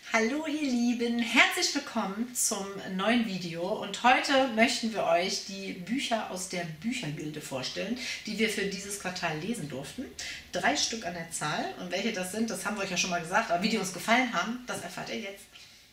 Hallo ihr Lieben, herzlich willkommen zum neuen Video und heute möchten wir euch die Bücher aus der Büchergilde vorstellen, die wir für dieses Quartal lesen durften. 3 Stück an der Zahl und welche das sind, das haben wir euch ja schon mal gesagt, aber wie die uns gefallen haben, das erfahrt ihr jetzt.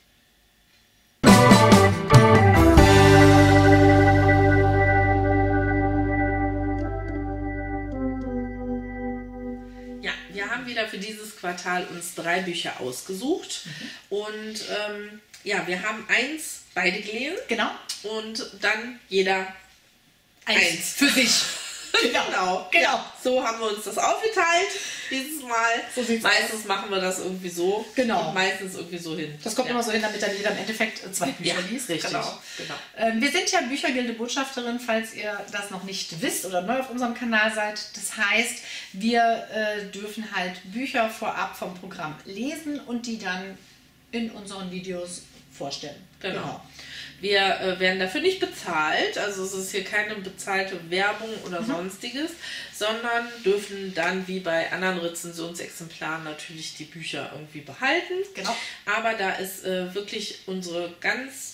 Wir haben wieder für dieses Quartal uns 3 Bücher ausgesucht und wir haben beide gelesen. Genau. Und dann jeder eins für sich. Genau. So haben wir uns das aufgeteilt dieses Mal. So meistens machen wir das irgendwie so. Genau. Und meistens irgendwie so hin. Das kommt immer so hin, damit dann jeder im Endeffekt 2 Bücher liest. Richtig. Genau. Wir sind ja Büchergilde-Botschafterin, falls ihr das noch nicht wisst oder neu auf unserem Kanal seid. Das heißt, wir dürfen halt Bücher vorab vom Programm lesen und die dann in unseren Videos vorstellen. Genau. Wir werden dafür nicht bezahlt, also es ist hier keine bezahlte Werbung oder sonstiges, sondern dürfen dann wie bei anderen Rezensionsexemplaren natürlich die Bücher irgendwie behalten. Genau. Aber da ist wirklich unsere ganz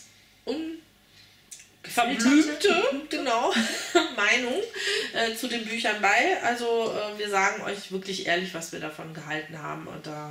verblümte Meinung zu den Büchern bei. Also wir sagen euch wirklich ehrlich, was wir davon gehalten haben und da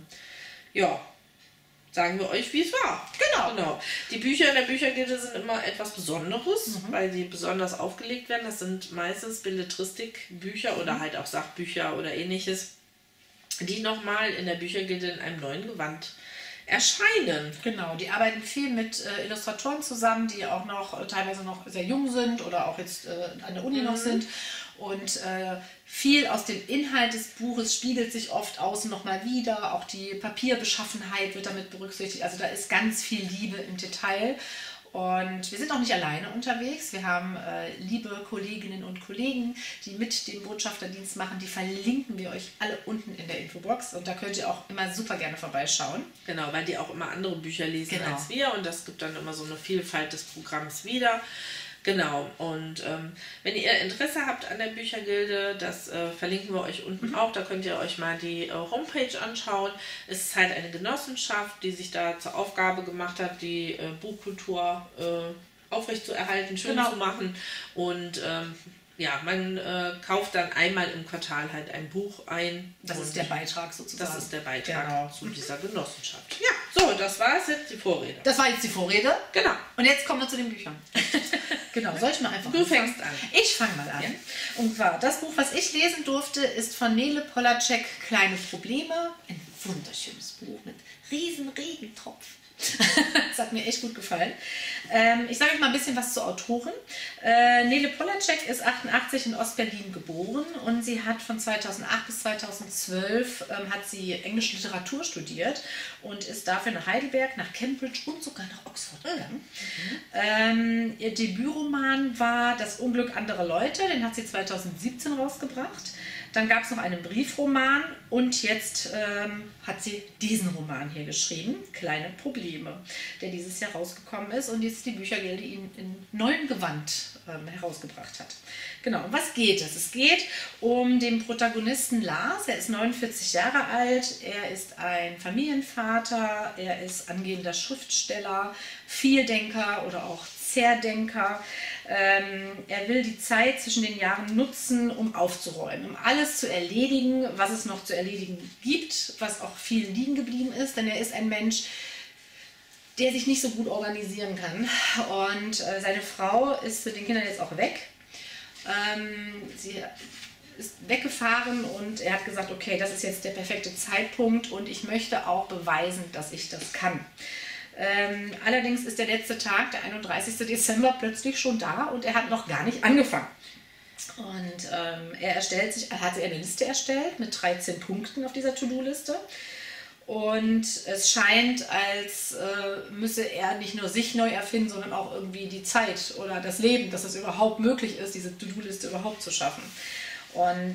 sagen wir euch, wie es war. Genau. Die Bücher in der Büchergilde sind immer etwas Besonderes, weil sie besonders aufgelegt werden. Das sind meistens Belletristikbücher oder halt auch Sachbücher oder ähnliches, die nochmal in der Büchergilde in einem neuen Gewand erscheinen. Genau, die arbeiten viel mit Illustratoren zusammen, die auch noch teilweise noch sehr jung sind oder auch jetzt an der Uni noch sind. Und viel aus dem Inhalt des Buches spiegelt sich oft außen nochmal wieder. Auch die Papierbeschaffenheit wird damit berücksichtigt. Also da ist ganz viel Liebe im Detail. Und wir sind auch nicht alleine unterwegs. Wir haben liebe Kolleginnen und Kollegen, die mit dem Botschafterdienst machen. Die verlinken wir euch alle unten in der Infobox. Und da könnt ihr auch immer super gerne vorbeischauen. Genau, weil die auch immer andere Bücher lesen als wir. Und das gibt dann immer so eine Vielfalt des Programms wieder. Genau, und wenn ihr Interesse habt an der Büchergilde, das verlinken wir euch unten auch, da könnt ihr euch mal die Homepage anschauen. Es ist halt eine Genossenschaft, die sich da zur Aufgabe gemacht hat, die Buchkultur aufrechtzuerhalten, schön zu machen und man kauft dann einmal im Quartal halt ein Buch ein. Das ist der Beitrag sozusagen. Das ist der Beitrag zu dieser Genossenschaft. Ja, so, das war jetzt die Vorrede. Das war jetzt die Vorrede. Genau. Und jetzt kommen wir zu den Büchern. Genau, soll ich mal einfach Du fängst an. Ich fange mal an. Ja. Und zwar, das Buch, was ich lesen durfte, ist von Nele Polacek, Kleine Probleme. Ein wunderschönes Buch mit riesen Regentropfen. Das hat mir echt gut gefallen. Ich sage euch mal ein bisschen was zur Autorin. Nele Polacek ist 88 in Ostberlin geboren und sie hat von 2008 bis 2012 hat sie englische Literatur studiert und ist dafür nach Heidelberg, nach Cambridge und sogar nach Oxford gegangen. Ihr Debütroman war Das Unglück anderer Leute, den hat sie 2017 rausgebracht. Dann gab es noch einen Briefroman und jetzt hat sie diesen Roman hier geschrieben, Kleine Probleme, der dieses Jahr rausgekommen ist und jetzt die Büchergilde ihn in neuem Gewand herausgebracht hat. Genau, um was geht es? Es geht um den Protagonisten Lars, er ist 49 Jahre alt, er ist ein Familienvater, er ist angehender Schriftsteller, Vieldenker oder auch Zerdenker. Er will die Zeit zwischen den Jahren nutzen, um aufzuräumen, um alles zu erledigen, was es noch zu erledigen gibt, was auch viel liegen geblieben ist, denn er ist ein Mensch, der sich nicht so gut organisieren kann und seine Frau ist mit den Kindern jetzt auch weg. Sie ist weggefahren und er hat gesagt, okay, das ist jetzt der perfekte Zeitpunkt und ich möchte auch beweisen, dass ich das kann. Allerdings ist der letzte Tag, der 31. Dezember, plötzlich schon da und er hat noch gar nicht angefangen. Und er hat sich eine Liste erstellt mit 13 Punkten auf dieser To-Do-Liste. Und es scheint, als müsse er nicht nur sich neu erfinden, sondern auch irgendwie die Zeit oder das Leben, dass es überhaupt möglich ist, diese To-Do-Liste überhaupt zu schaffen. Und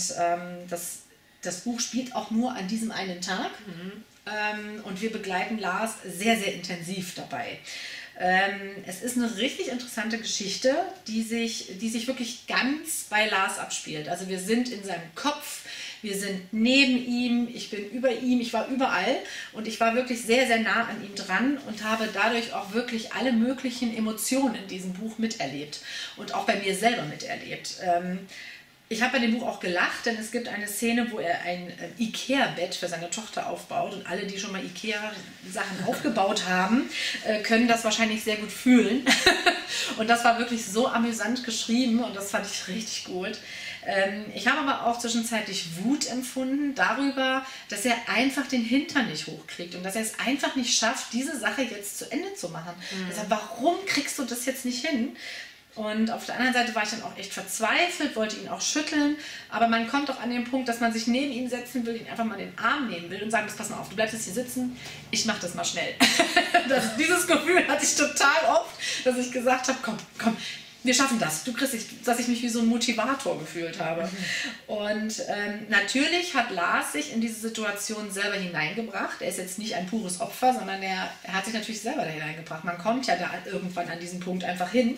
das Buch spielt auch nur an diesem einen Tag. Und wir begleiten Lars sehr, sehr intensiv dabei. Es ist eine richtig interessante Geschichte, die sich wirklich ganz bei Lars abspielt. Also wir sind in seinem Kopf, wir sind neben ihm, ich bin über ihm, ich war überall und ich war wirklich sehr, sehr nah an ihm dran und habe dadurch auch wirklich alle möglichen Emotionen in diesem Buch miterlebt und auch bei mir selber miterlebt. Ich habe bei dem Buch auch gelacht, denn es gibt eine Szene, wo er ein Ikea-Bett für seine Tochter aufbaut und alle, die schon mal Ikea-Sachen aufgebaut haben, können das wahrscheinlich sehr gut fühlen. Und das war wirklich so amüsant geschrieben und das fand ich richtig gut. Ich habe aber auch zwischenzeitlich Wut empfunden darüber, dass er einfach den Hintern nicht hochkriegt und dass er es einfach nicht schafft, diese Sache jetzt zu Ende zu machen. Also, warum kriegst du das jetzt nicht hin? Und auf der anderen Seite war ich dann auch echt verzweifelt, wollte ihn auch schütteln, aber man kommt auch an den Punkt, dass man sich neben ihn setzen will, ihn einfach mal in den Arm nehmen will und sagen, pass mal auf, du bleibst jetzt hier sitzen, ich mach das mal schnell. Dieses Gefühl hatte ich total oft, dass ich gesagt habe, komm, wir schaffen das. Du kriegst, dass ich mich wie so ein Motivator gefühlt habe. Und natürlich hat Lars sich in diese Situation selber hineingebracht. Er ist jetzt nicht ein pures Opfer, sondern er hat sich natürlich selber da hineingebracht. Man kommt ja da irgendwann an diesen Punkt einfach hin.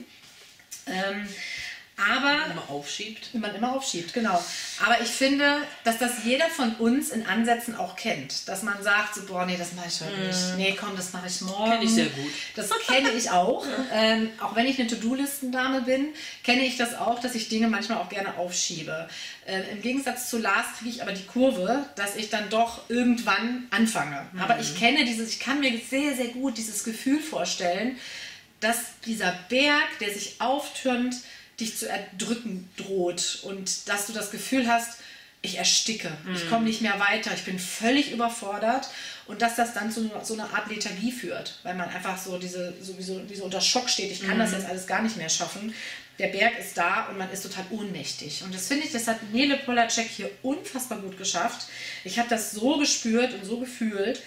Aber man immer aufschiebt, genau. Aber ich finde, dass das jeder von uns in Ansätzen auch kennt. Dass man sagt, so, boah, nee, das mache ich heute nicht. Nee, komm, das mache ich morgen. Kenne ich sehr gut. Das kenne ich auch. Auch wenn ich eine To-Do-Listendame bin, kenne ich das auch, dass ich Dinge manchmal auch gerne aufschiebe. Im Gegensatz zu Lars kriege ich aber die Kurve, dass ich dann doch irgendwann anfange. Aber ich kann mir sehr, sehr gut dieses Gefühl vorstellen, dass dieser Berg, der sich auftürmt, dich zu erdrücken droht und dass du das Gefühl hast, ich ersticke, ich komme nicht mehr weiter, ich bin völlig überfordert und dass das dann zu so einer Art Lethargie führt, weil man einfach so wie so unter Schock steht, ich kann das jetzt alles gar nicht mehr schaffen. Der Berg ist da und man ist total ohnmächtig. Und das finde ich, das hat Nele Polacek hier unfassbar gut geschafft. Ich habe das so gespürt und so gefühlt.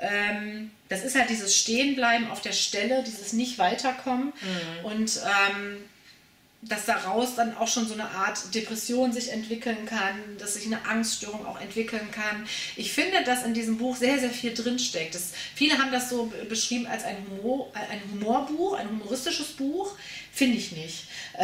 Das ist halt dieses Stehenbleiben auf der Stelle, dieses nicht weiterkommen und dass daraus dann auch schon so eine Art Depression sich entwickeln kann, dass sich eine Angststörung auch entwickeln kann. Ich finde, dass in diesem Buch sehr, sehr viel drinsteckt. Viele haben das so beschrieben als ein Humorbuch, ein humoristisches Buch. Finde ich nicht.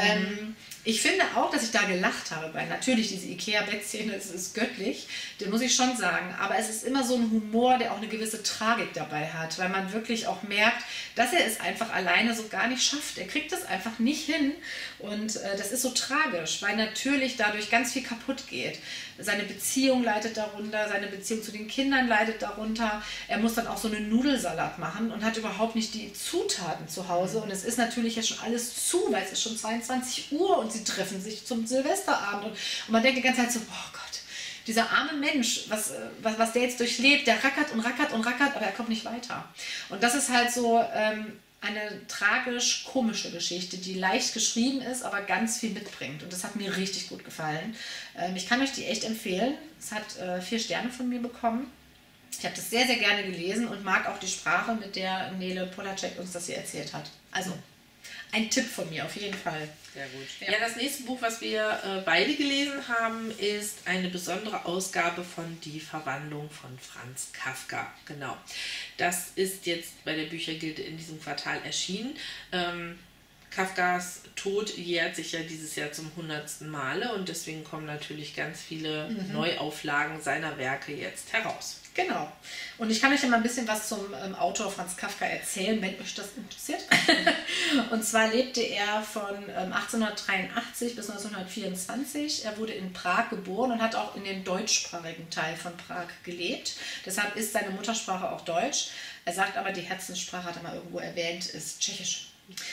Ich finde auch, dass ich da gelacht habe, weil natürlich diese Ikea-Bettszene ist göttlich, das muss ich schon sagen, aber es ist immer so ein Humor, der auch eine gewisse Tragik dabei hat, weil man wirklich auch merkt, dass er es einfach alleine so gar nicht schafft. Er kriegt es einfach nicht hin und das ist so tragisch, weil natürlich dadurch ganz viel kaputt geht. Seine Beziehung leidet darunter, seine Beziehung zu den Kindern leidet darunter. Er muss dann auch so einen Nudelsalat machen und hat überhaupt nicht die Zutaten zu Hause und es ist natürlich jetzt schon alles zu, weil es ist schon 22 Uhr und sie treffen sich zum Silvesterabend und man denkt die ganze Zeit so, oh Gott, dieser arme Mensch, was der jetzt durchlebt, der rackert und rackert und rackert, aber er kommt nicht weiter. Und das ist halt so eine tragisch-komische Geschichte, die leicht geschrieben ist, aber ganz viel mitbringt. Und das hat mir richtig gut gefallen. Ich kann euch die echt empfehlen. Es hat 4 Sterne von mir bekommen. Ich habe das sehr, sehr gerne gelesen und mag auch die Sprache, mit der Nele Polacek uns das hier erzählt hat. Also ein Tipp von mir auf jeden Fall. Sehr gut. Ja, das nächste Buch, was wir beide gelesen haben, ist eine besondere Ausgabe von Die Verwandlung von Franz Kafka. Genau. Das ist jetzt bei der Büchergilde in diesem Quartal erschienen. Kafkas Tod jährt sich ja dieses Jahr zum 100. Male und deswegen kommen natürlich ganz viele Neuauflagen seiner Werke jetzt heraus. Genau. Und ich kann euch ja mal ein bisschen was zum Autor Franz Kafka erzählen, wenn euch das interessiert. Und zwar lebte er von 1883 bis 1924. Er wurde in Prag geboren und hat auch in dem deutschsprachigen Teil von Prag gelebt. Deshalb ist seine Muttersprache auch Deutsch. Er sagt aber, die Herzenssprache, hat er mal irgendwo erwähnt, ist Tschechisch.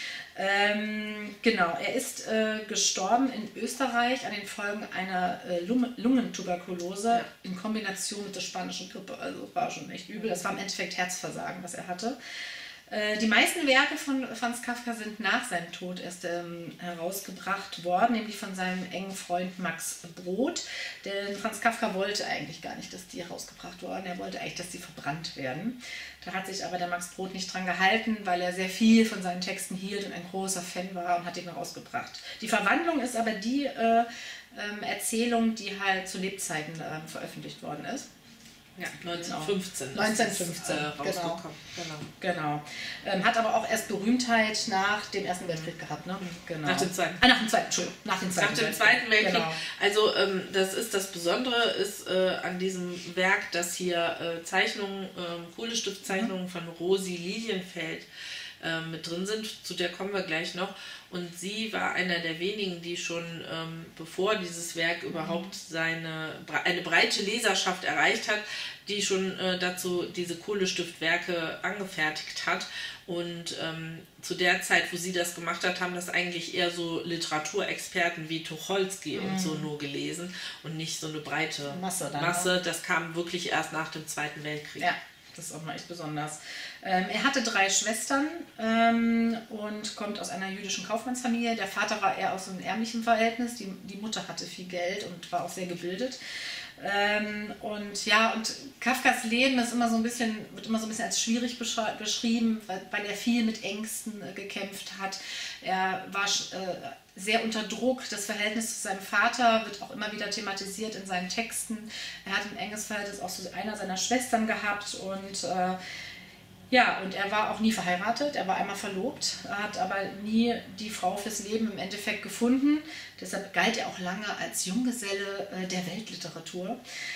Genau, er ist gestorben in Österreich an den Folgen einer Lungentuberkulose in Kombination mit der spanischen Grippe. Also war schon echt übel. Das war im Endeffekt Herzversagen, was er hatte. Die meisten Werke von Franz Kafka sind nach seinem Tod erst herausgebracht worden, nämlich von seinem engen Freund Max Brod. Denn Franz Kafka wollte eigentlich gar nicht, dass die herausgebracht wurden. Er wollte eigentlich, dass die verbrannt werden. Da hat sich aber der Max Brod nicht dran gehalten, weil er sehr viel von seinen Texten hielt und ein großer Fan war und hat ihn herausgebracht. Die Verwandlung ist aber die Erzählung, die halt zu Lebzeiten veröffentlicht worden ist. Ja, 1915. Genau. 1915, rausgekommen. Genau. Hat aber auch erst Berühmtheit nach dem Ersten Weltkrieg gehabt, ne? Genau. Nach dem Zweiten. Entschuldigung. Nach dem Zweiten Weltkrieg. Genau. Also das ist das Besondere ist an diesem Werk, dass hier Zeichnungen, Kohlestiftzeichnungen von Rosi Lilienfeld mit drin sind, zu der kommen wir gleich noch. Und sie war einer der wenigen, die schon bevor dieses Werk überhaupt eine breite Leserschaft erreicht hat, die schon dazu diese Kohlestiftwerke angefertigt hat. Und zu der Zeit, wo sie das gemacht hat, haben das eigentlich eher so Literaturexperten wie Tucholsky und so nur gelesen und nicht so eine breite Masse. Das kam wirklich erst nach dem Zweiten Weltkrieg. Ja. Das ist auch mal echt besonders. Er hatte 3 Schwestern und kommt aus einer jüdischen Kaufmannsfamilie. Der Vater war eher aus einem ärmlichen Verhältnis. Die Mutter hatte viel Geld und war auch sehr gebildet. Und Kafkas Leben ist wird immer so ein bisschen als schwierig beschrieben, weil er viel mit Ängsten gekämpft hat. Er war sehr unter Druck. Das Verhältnis zu seinem Vater wird auch immer wieder thematisiert in seinen Texten. Er hat ein enges Verhältnis auch zu einer seiner Schwestern gehabt und und er war auch nie verheiratet, er war einmal verlobt, hat aber nie die Frau fürs Leben im Endeffekt gefunden. Deshalb galt er auch lange als Junggeselle der Weltliteratur.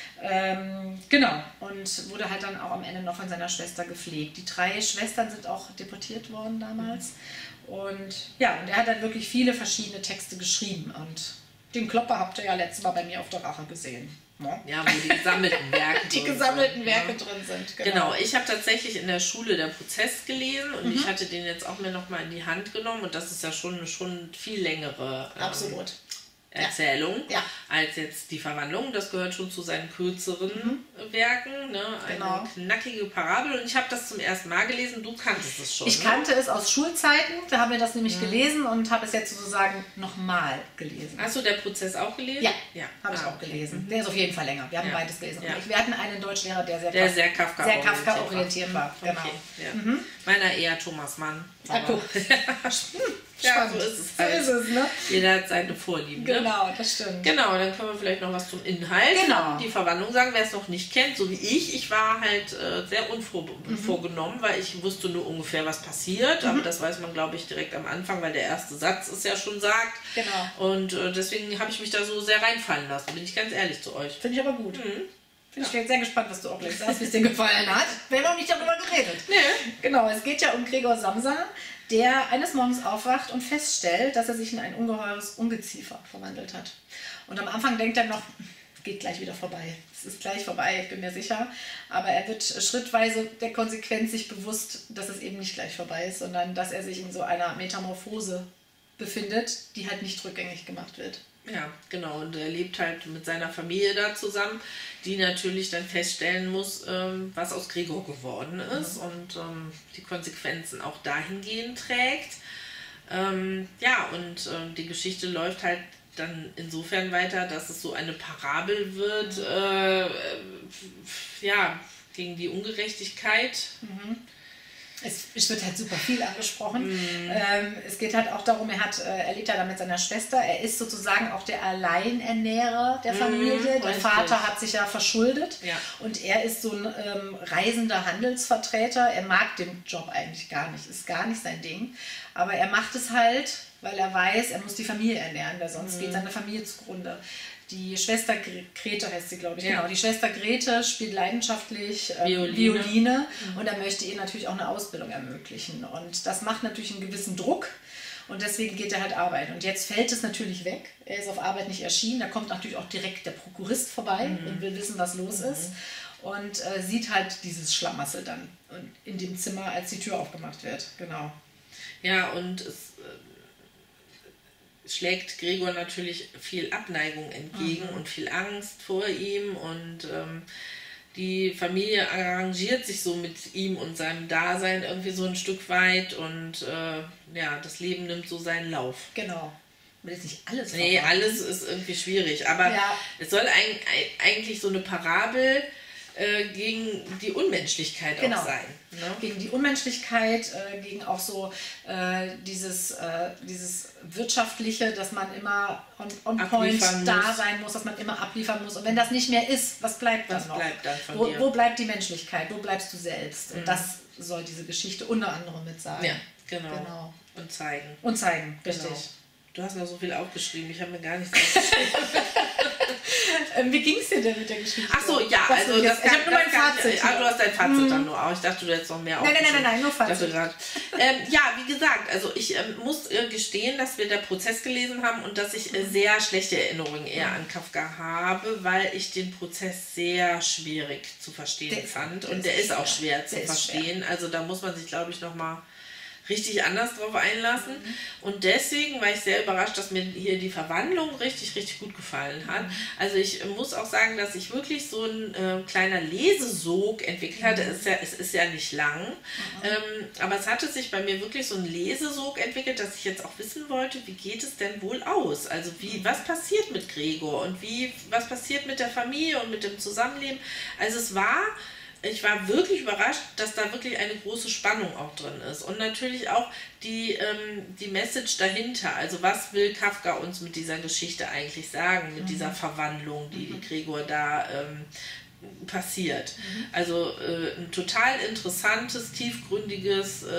Und wurde halt dann auch am Ende noch von seiner Schwester gepflegt. Die 3 Schwestern sind auch deportiert worden damals. Und er hat dann wirklich viele verschiedene Texte geschrieben. Und den Klopper habt ihr ja letztes Mal bei mir auf der Rache gesehen. Ja, wo die gesammelten Werke drin sind. Genau, ich habe tatsächlich in der Schule der Prozess gelesen und ich hatte den jetzt auch mir nochmal in die Hand genommen und das ist ja schon viel längere Absolut. Erzählung als jetzt die Verwandlung. Das gehört schon zu seinen kürzeren Werken. Ne? Eine knackige Parabel. Und ich habe das zum ersten Mal gelesen. Du kanntest es schon. Ich kannte es aus Schulzeiten. Da haben wir das nämlich gelesen und habe es jetzt sozusagen nochmal gelesen. Hast du der Prozess auch gelesen? Ja, habe ich auch gelesen. Der ist auf jeden Fall länger. Wir haben beides gelesen. Ja. Wir hatten einen Deutschlehrer, der sehr Kafka-orientiert war. Genau. Okay, ja. Meiner eher Thomas Mann. Guck. Ja, so ist es halt. So ist es, ne? Jeder hat seine Vorlieben. Genau, das stimmt. Genau, dann können wir vielleicht noch was zum Inhalt, die Verwandlung sagen, wer es noch nicht kennt, so wie ich. Ich war halt sehr unvorgenommen, weil ich wusste nur ungefähr, was passiert. Aber das weiß man, glaube ich, direkt am Anfang, weil der erste Satz es ja schon sagt. Genau. Und deswegen habe ich mich da so sehr reinfallen lassen, bin ich ganz ehrlich zu euch. Finde ich aber gut. Ich bin sehr gespannt, was du auch gleich sagst, wie es dir gefallen hat. Wir haben noch nicht darüber geredet. Nee. Genau, es geht ja um Gregor Samsa, der eines Morgens aufwacht und feststellt, dass er sich in ein ungeheures Ungeziefer verwandelt hat. Und am Anfang denkt er noch, geht gleich wieder vorbei. Es ist gleich vorbei, ich bin mir sicher. Aber er wird schrittweise der Konsequenz sich bewusst, dass es eben nicht gleich vorbei ist, sondern dass er sich in so einer Metamorphose befindet, die halt nicht rückgängig gemacht wird. Ja, genau. Und er lebt halt mit seiner Familie da zusammen, die natürlich dann feststellen muss, was aus Gregor geworden ist und die Konsequenzen auch dahingehend trägt. Die Geschichte läuft halt dann insofern weiter, dass es so eine Parabel wird, gegen die Ungerechtigkeit. Es wird halt super viel angesprochen. Es geht halt auch darum, er lebt ja da mit seiner Schwester. Er ist sozusagen auch der Alleinernährer der Familie. Der Vater hat sich ja verschuldet und er ist so ein reisender Handelsvertreter. Er mag den Job eigentlich gar nicht, ist gar nicht sein Ding. Aber er macht es halt, weil er weiß, er muss die Familie ernähren, weil sonst geht seine Familie zugrunde. Die Schwester Grete heißt sie, glaube ich. Genau. Die Schwester Grete spielt leidenschaftlich Violine und er möchte ihr natürlich auch eine Ausbildung ermöglichen. Und das macht natürlich einen gewissen Druck und deswegen geht er halt arbeiten. Und jetzt fällt es natürlich weg. Er ist auf Arbeit nicht erschienen. Da kommt natürlich auch direkt der Prokurist vorbei und will wissen, was los ist. Und sieht halt dieses Schlamassel dann in dem Zimmer, als die Tür aufgemacht wird. Genau. Ja, und es schlägt Gregor natürlich viel Abneigung entgegen und viel Angst vor ihm und die Familie arrangiert sich so mit ihm und seinem Dasein irgendwie so ein Stück weit und das Leben nimmt so seinen Lauf. Genau. Ich will jetzt nicht alles verraten. Nee, alles ist irgendwie schwierig, aber es soll eigentlich so eine Parabel gegen die Unmenschlichkeit auch sein. Ne? Gegen die Unmenschlichkeit, gegen auch so dieses Wirtschaftliche, dass man immer on point da sein muss, dass man immer abliefern muss. Und wenn das nicht mehr ist, was bleibt dann noch? Bleibt dann von dir? Wo bleibt die Menschlichkeit? Wo bleibst du selbst? Und das soll diese Geschichte unter anderem mit sagen. Ja, genau. Und zeigen. Und zeigen, richtig. Genau. Du hast noch so viel aufgeschrieben, ich habe mir gar nichts aufgeschrieben. Wie ging es dir denn mit der Geschichte? Ach so, ja, also ich habe nur mein Fazit. Du hast dein Fazit dann nur auch. Ich dachte, du hättest noch mehr aufgeschrieben. Nein, nur Fazit. Ja, wie gesagt, also ich muss gestehen, dass wir da Prozess gelesen haben und dass ich sehr schlechte Erinnerungen eher an Kafka habe, weil ich den Prozess sehr schwierig zu verstehen fand. Und der ist auch schwer zu verstehen. Also da muss man sich, glaube ich, nochmal richtig anders drauf einlassen. Und deswegen war ich sehr überrascht, dass mir hier die Verwandlung richtig, richtig gut gefallen hat. Also ich muss auch sagen, dass ich wirklich so ein kleiner Lesesog entwickelt hatte. Es ist ja nicht lang, aber es hatte sich bei mir wirklich so ein Lesesog entwickelt, dass ich jetzt auch wissen wollte, wie geht es denn wohl aus? Also was passiert mit Gregor und was passiert mit der Familie und mit dem Zusammenleben? Also ich war wirklich überrascht, dass da wirklich eine große Spannung auch drin ist. Und natürlich auch die Message dahinter. Also was will Kafka uns mit dieser Geschichte eigentlich sagen, mit dieser Verwandlung, die Gregor da passiert. Also ein total interessantes, tiefgründige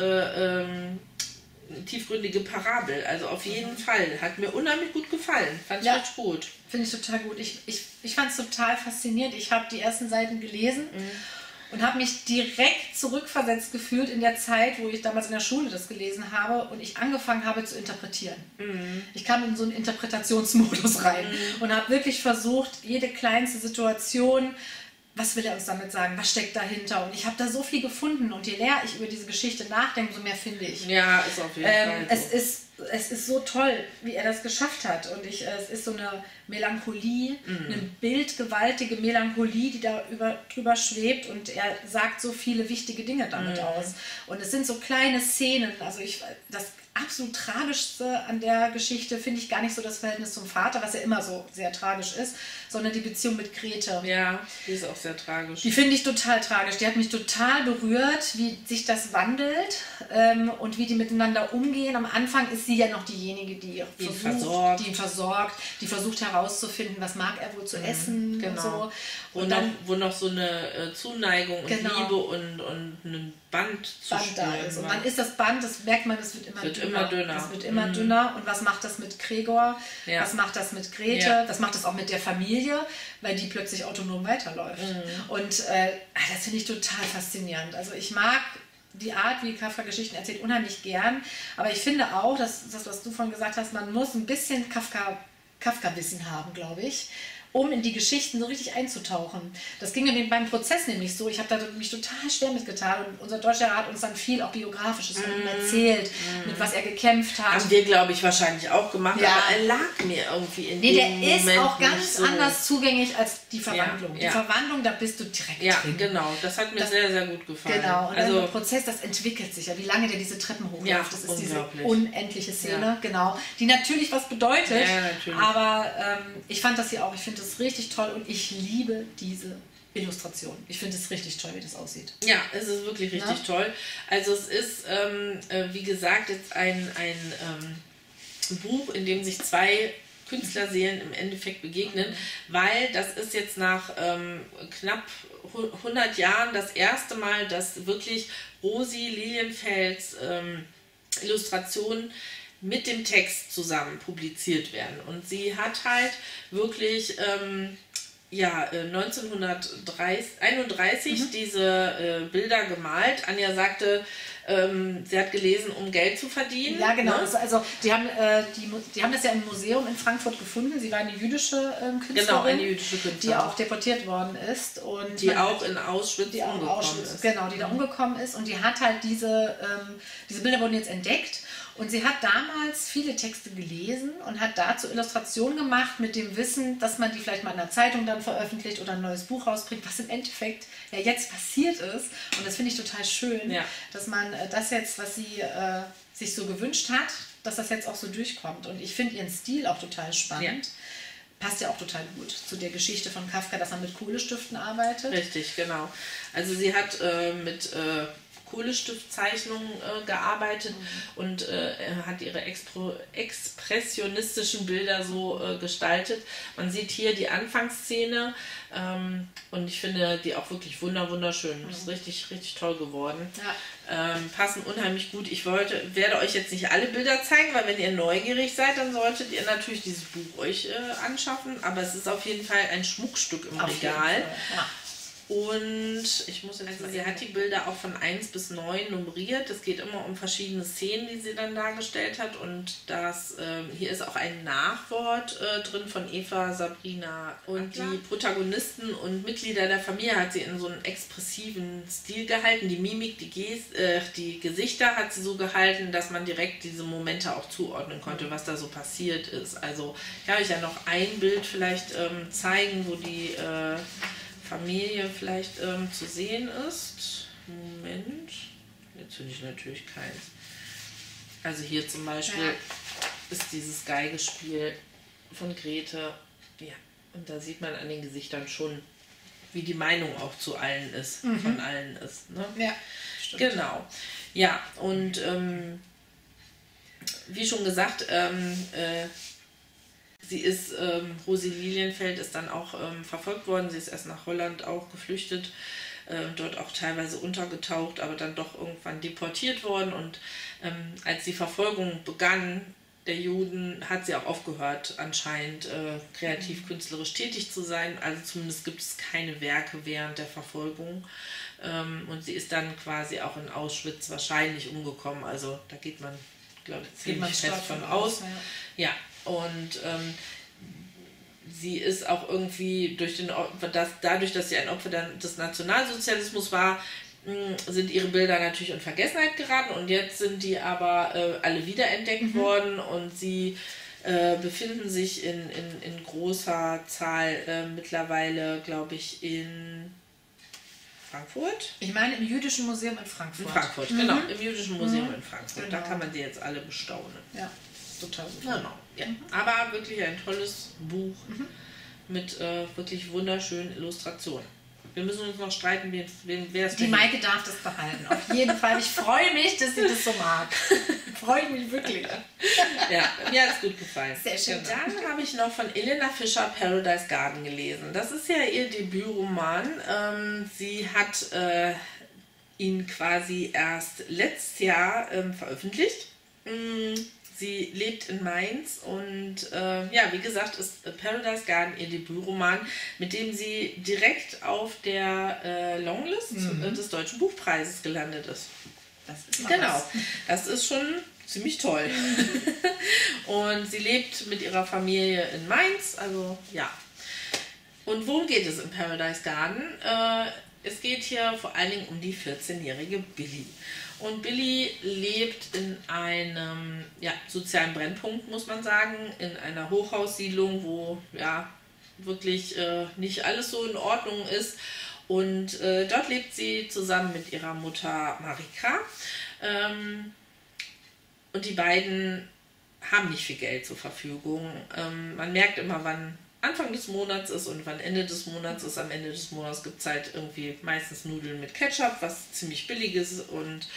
Parabel. Also auf jeden Fall. Hat mir unheimlich gut gefallen. Fand ich richtig gut. Finde ich total gut. Ich fand es total faszinierend. Ich habe die ersten Seiten gelesen und habe mich direkt zurückversetzt gefühlt in der Zeit, wo ich damals in der Schule das gelesen habe und ich angefangen habe zu interpretieren. Ich kam in so einen Interpretationsmodus rein und habe wirklich versucht, jede kleinste Situation, was will er uns damit sagen, was steckt dahinter? Und ich habe da so viel gefunden und je länger ich über diese Geschichte nachdenke, umso mehr finde ich. Ja, ist auf jeden Fall so. Es ist so toll, wie er das geschafft hat. Und es ist so eine Melancholie, eine bildgewaltige Melancholie, die da drüber schwebt. Und er sagt so viele wichtige Dinge damit aus. Und es sind so kleine Szenen. Also das absolut Tragischste an der Geschichte finde ich gar nicht so das Verhältnis zum Vater, was ja immer so sehr tragisch ist, sondern die Beziehung mit Grete. Ja, die ist auch sehr tragisch. Die finde ich total tragisch. Die hat mich total berührt, wie sich das wandelt und wie die miteinander umgehen. Am Anfang ist sie ja noch diejenige, die ihn versorgt, die versucht herauszufinden, was mag er wohl zu essen und so. Wo noch so eine Zuneigung und Liebe und ein Band zu spüren da ist. Und dann ist das Band, das merkt man, das wird immer dünner. Das wird immer dünner. Und was macht das mit Gregor? Ja. Was macht das mit Grete? Ja. Was macht das auch mit der Familie? Weil die plötzlich autonom weiterläuft. Und das finde ich total faszinierend. Also ich mag die Art, wie Kafka Geschichten erzählt, unheimlich gern. Aber ich finde auch, dass das, was du vorhin gesagt hast, man muss ein bisschen Kafka-Wissen haben, glaube ich, um in die Geschichten so richtig einzutauchen. Das ging mir beim Prozess nämlich so. Ich habe da mich total schwer mitgetan und unser deutscher Rat hat uns dann viel auch Biografisches von ihm erzählt, mit was er gekämpft hat. Haben wir, glaube ich, wahrscheinlich auch gemacht, aber er lag mir irgendwie in dem Moment der ist auch ganz anders zugänglich als die Verwandlung. Die Verwandlung, da bist du direkt drin. Ja, genau. Das hat mir sehr, sehr gut gefallen. Genau. Und der Prozess, das entwickelt sich ja. Wie lange der diese Treppen hochläuft, das ist diese unendliche Szene, genau. Die natürlich was bedeutet, aber ich fand das hier auch, ich finde das richtig toll und ich liebe diese Illustration. Ich finde es richtig toll, wie das aussieht. Ja, es ist wirklich richtig toll. Also es ist, wie gesagt, jetzt ein Buch, in dem sich zwei Künstlerseelen im Endeffekt begegnen, weil das ist jetzt nach knapp 100 Jahren das erste Mal, dass wirklich Rosi Lilienfels Illustrationen mit dem Text zusammen publiziert werden. Und sie hat halt wirklich 1931 diese Bilder gemalt. Anja sagte, sie hat gelesen, um Geld zu verdienen. Ja, genau. Ne? Also die haben das ja im Museum in Frankfurt gefunden. Sie war eine jüdische Künstlerin, genau, eine jüdische Künstlerin, die auch deportiert worden ist. Und die auch in Auschwitz umgekommen ist. Genau, die da umgekommen ist. Und die hat halt diese Bilder wurden jetzt entdeckt. Und sie hat damals viele Texte gelesen und hat dazu Illustrationen gemacht mit dem Wissen, dass man die vielleicht mal in der Zeitung dann veröffentlicht oder ein neues Buch rausbringt, was im Endeffekt ja jetzt passiert ist. Und das finde ich total schön, dass man das jetzt, was sie sich so gewünscht hat, dass das jetzt auch so durchkommt. Und ich finde ihren Stil auch total spannend. passt ja auch total gut zu der Geschichte von Kafka, dass er mit Kohlestiften arbeitet. Richtig, genau. Also sie hat mit Kohlestiftzeichnungen gearbeitet und hat ihre expressionistischen Bilder so gestaltet. Man sieht hier die Anfangsszene und ich finde die auch wirklich wunderschön. Das ist richtig, richtig toll geworden. Ja. Passen unheimlich gut. Ich werde euch jetzt nicht alle Bilder zeigen, weil wenn ihr neugierig seid, dann solltet ihr natürlich dieses Buch euch anschaffen. Aber es ist auf jeden Fall ein Schmuckstück im Regal. Ja. Und ich muss jetzt sagen, sie hat die Bilder auch von 1 bis 9 nummeriert. Es geht immer um verschiedene Szenen, die sie dann dargestellt hat. Und hier ist auch ein Nachwort drin von Eva Sabrina. Und die Protagonisten und Mitglieder der Familie hat sie in so einem expressiven Stil gehalten. Die Mimik, die Gesichter hat sie so gehalten, dass man direkt diese Momente auch zuordnen konnte, was da so passiert ist. Also ich kann euch ja noch ein Bild vielleicht zeigen, wo die Familie vielleicht zu sehen ist. Moment. Jetzt finde ich natürlich keins. Also hier zum Beispiel ist dieses Geigespiel von Grete. Ja, und da sieht man an den Gesichtern schon, wie die Meinung auch zu allen ist, von allen ist. Ne? Ja, stimmt. Genau. Ja, und wie schon gesagt, Rosi Lilienfeld ist dann auch verfolgt worden. Sie ist erst nach Holland auch geflüchtet, dort auch teilweise untergetaucht, aber dann doch irgendwann deportiert worden. Und als die Verfolgung begann der Juden, hat sie auch aufgehört, anscheinend kreativ-künstlerisch tätig zu sein. Also zumindest gibt es keine Werke während der Verfolgung. Und sie ist dann quasi auch in Auschwitz wahrscheinlich umgekommen. Also da geht man, glaube ich, ziemlich fest von aus. Ja. Und sie ist auch irgendwie dadurch, dass sie ein Opfer des Nationalsozialismus war, sind ihre Bilder natürlich in Vergessenheit geraten und jetzt sind die aber alle wiederentdeckt worden und sie befinden sich in großer Zahl mittlerweile, glaube ich, in Frankfurt? Ich meine im Jüdischen Museum in Frankfurt. In Frankfurt, genau, im Jüdischen Museum in Frankfurt. Genau. Da kann man sie jetzt alle bestaunen. Ja. Total super. Genau. Ja. Aber wirklich ein tolles Buch mit wirklich wunderschönen Illustrationen. Wir müssen uns noch streiten, wer es Die Maike darf das behalten. Auf jeden Fall. Ich freue mich, dass sie das so mag. Freue mich wirklich. Ja, mir hat es gut gefallen. Sehr schön. Genau. Dann habe ich noch von Elena Fischer Paradise Garden gelesen. Das ist ja ihr Debütroman. Sie hat ihn quasi erst letztes Jahr veröffentlicht. Sie lebt in Mainz und wie gesagt, ist Paradise Garden ihr Debütroman, mit dem sie direkt auf der Longlist des Deutschen Buchpreises gelandet ist. Das ist genau, das ist schon ziemlich toll. Und sie lebt mit ihrer Familie in Mainz, also ja. Und worum geht es in Paradise Garden? Es geht hier vor allen Dingen um die 14-jährige Billy. Und Billy lebt in einem sozialen Brennpunkt, muss man sagen, in einer Hochhaussiedlung, wo wirklich nicht alles so in Ordnung ist. Und dort lebt sie zusammen mit ihrer Mutter Marika. Und die beiden haben nicht viel Geld zur Verfügung. Man merkt immer, wann Anfang des Monats ist und wann Ende des Monats ist. Am Ende des Monats gibt es halt irgendwie meistens Nudeln mit Ketchup, was ziemlich billig ist. Und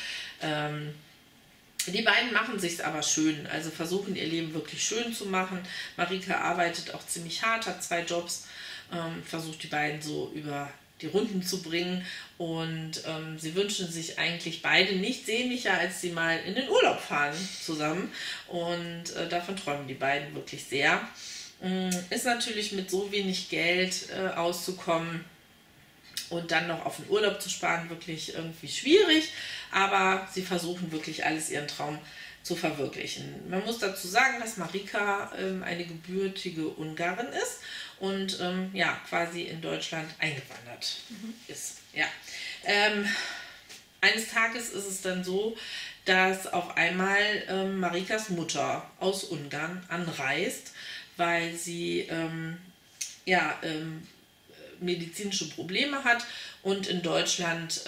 die beiden machen sich's aber schön, also versuchen ihr Leben wirklich schön zu machen. Marika arbeitet auch ziemlich hart, hat 2 Jobs, versucht die beiden so über die Runden zu bringen und sie wünschen sich eigentlich beide nichts sehnlicher, als sie mal in den Urlaub fahren zusammen und davon träumen die beiden wirklich sehr. Ist natürlich mit so wenig Geld auszukommen und dann noch auf den Urlaub zu sparen wirklich irgendwie schwierig, aber sie versuchen wirklich alles ihren Traum zu verwirklichen. Man muss dazu sagen, dass Marika eine gebürtige Ungarin ist und quasi in Deutschland eingewandert ist. Ja. Eines Tages ist es dann so, dass auf einmal Marikas Mutter aus Ungarn anreist, weil sie medizinische Probleme hat und in Deutschland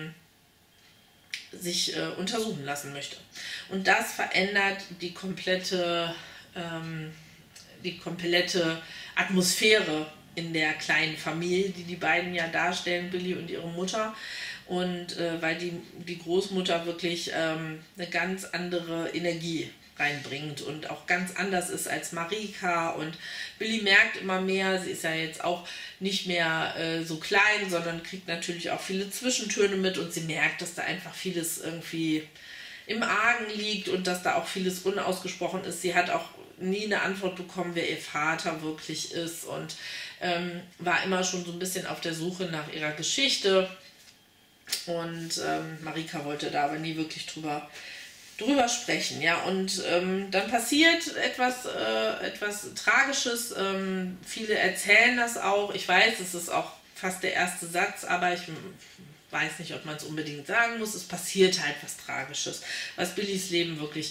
sich untersuchen lassen möchte. Und das verändert die komplette die komplette Atmosphäre in der kleinen Familie, die die beiden ja darstellen, Billy und ihre Mutter. Und weil die Großmutter wirklich eine ganz andere Energie reinbringt und auch ganz anders ist als Marika. Und Billy merkt immer mehr, sie ist ja jetzt auch nicht mehr so klein, sondern kriegt natürlich auch viele Zwischentöne mit und sie merkt, dass da einfach vieles irgendwie im Argen liegt und dass da auch vieles unausgesprochen ist. Sie hat auch nie eine Antwort bekommen, wer ihr Vater wirklich ist und war immer schon so ein bisschen auf der Suche nach ihrer Geschichte. Und Marika wollte da aber nie wirklich drüber sprechen. Ja? Und dann passiert etwas Tragisches. Viele erzählen das auch. Ich weiß, es ist auch fast der erste Satz, aber ich weiß nicht, ob man es unbedingt sagen muss. Es passiert halt was Tragisches, was Billys Leben wirklich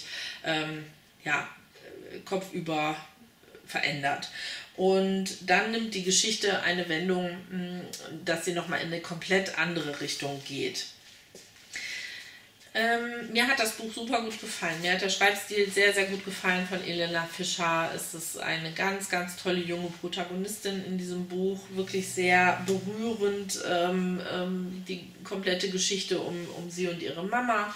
kopfüber verändert. Und dann nimmt die Geschichte eine Wendung, dass sie nochmal in eine komplett andere Richtung geht. Mir hat das Buch super gut gefallen. Mir hat der Schreibstil sehr, sehr gut gefallen von Elena Fischer. Es ist eine ganz, ganz tolle junge Protagonistin in diesem Buch. Wirklich sehr berührend, die komplette Geschichte um sie und ihre Mama.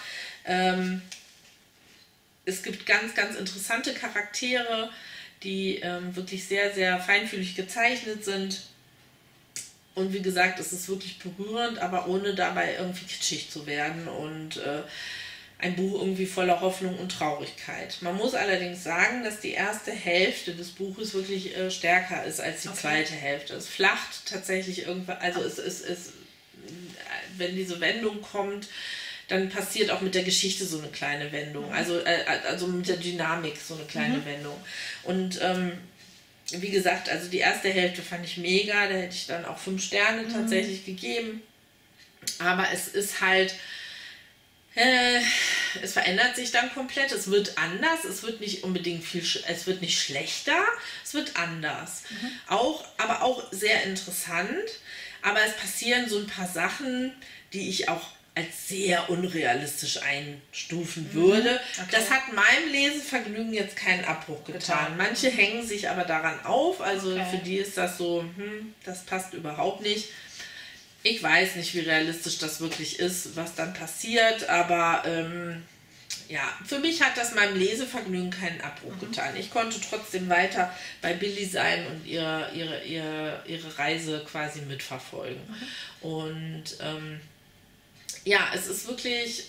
Es gibt ganz, ganz interessante Charaktere, die wirklich sehr, sehr feinfühlig gezeichnet sind. Und wie gesagt, es ist wirklich berührend, aber ohne dabei irgendwie kitschig zu werden und ein Buch irgendwie voller Hoffnung und Traurigkeit. Man muss allerdings sagen, dass die erste Hälfte des Buches wirklich stärker ist als die zweite Hälfte. Es flacht tatsächlich irgendwann, also wenn diese Wendung kommt, dann passiert auch mit der Geschichte so eine kleine Wendung, also mit der Dynamik so eine kleine Wendung. Und wie gesagt, also die erste Hälfte fand ich mega, da hätte ich dann auch 5 Sterne tatsächlich gegeben. Aber es ist halt, es verändert sich dann komplett, es wird anders, es wird nicht unbedingt es wird nicht schlechter, es wird anders. Aber auch sehr interessant, aber es passieren so ein paar Sachen, die ich auch als sehr unrealistisch einstufen würde. Okay. Das hat meinem Lesevergnügen jetzt keinen Abbruch getan. Manche hängen sich aber daran auf, also für die ist das so, das passt überhaupt nicht. Ich weiß nicht, wie realistisch das wirklich ist, was dann passiert, aber für mich hat das meinem Lesevergnügen keinen Abbruch getan. Ich konnte trotzdem weiter bei Billy sein und ihre Reise quasi mitverfolgen. Und es ist wirklich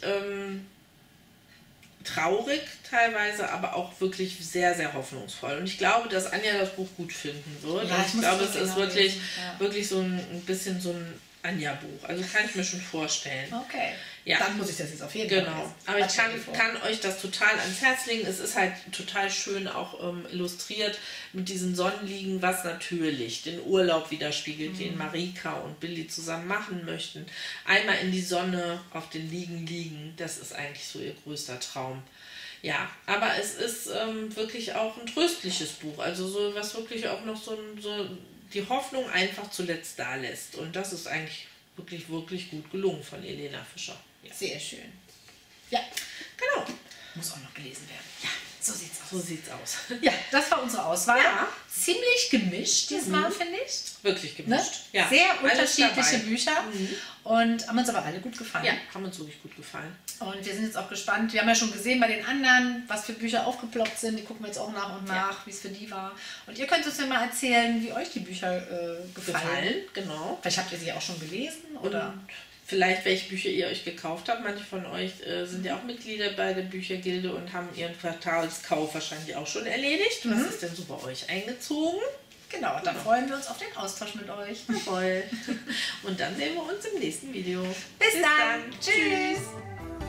traurig teilweise, aber auch wirklich sehr, sehr hoffnungsvoll. Und ich glaube, dass Anja das Buch gut finden wird. Ja, ich glaube, es ist wirklich so ein bisschen so ein Anja-Buch. Also kann ich mir schon vorstellen. Okay. Ja. Dann muss ich das jetzt auf jeden Fall lesen. Genau. Aber ich kann euch das total ans Herz legen. Es ist halt total schön auch illustriert mit diesen Sonnenliegen, was natürlich den Urlaub widerspiegelt, den Marika und Billy zusammen machen möchten. Einmal in die Sonne auf den Liegen liegen, das ist eigentlich so ihr größter Traum. Ja, aber es ist wirklich auch ein tröstliches Buch. Also so was wirklich auch noch so die Hoffnung einfach zuletzt da lässt. Und das ist eigentlich wirklich, wirklich gut gelungen von Elena Fischer. Ja. Sehr schön. Ja, genau. Muss auch noch gelesen werden. Ja, so sieht's aus. So sieht's aus. Ja, das war unsere Auswahl. Ja. Ziemlich gemischt diesmal, finde ich. Wirklich gemischt. Ne? Ja. Sehr unterschiedliche Bücher. Und haben uns aber alle gut gefallen. Ja, haben uns wirklich gut gefallen. Und wir sind jetzt auch gespannt. Wir haben ja schon gesehen bei den anderen, was für Bücher aufgeploppt sind. Die gucken wir jetzt auch nach und nach, wie es für die war. Und ihr könnt uns ja mal erzählen, wie euch die Bücher gefallen. Genau. Vielleicht habt ihr sie auch schon gelesen. Oder vielleicht, welche Bücher ihr euch gekauft habt. Manche von euch sind ja auch Mitglieder bei der Büchergilde und haben ihren Quartalskauf wahrscheinlich auch schon erledigt. Was ist denn so bei euch eingezogen? Genau, dann freuen wir uns auf den Austausch mit euch. Voll. Und dann sehen wir uns im nächsten Video. Bis dann. Tschüss.